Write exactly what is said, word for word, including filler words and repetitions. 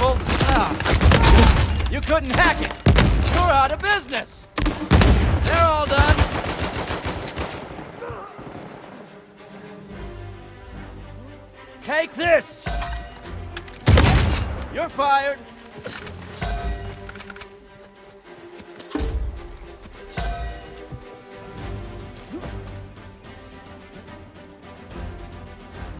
careful. Ah. You couldn't hack it. You're out of business. They're all done. Take this. You're fired.